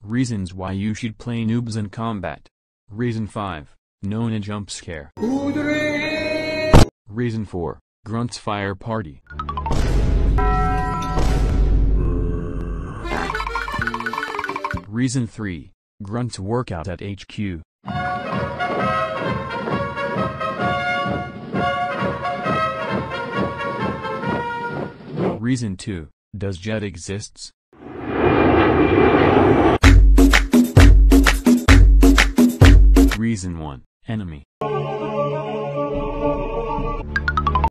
Reasons why you should play noobs in combat. Reason 5. Known a jump scare. Reason 4. Grunts fire party. Reason 3. Grunts workout at HQ. Reason 2. Does Jet exists? Reason 1. Enemy.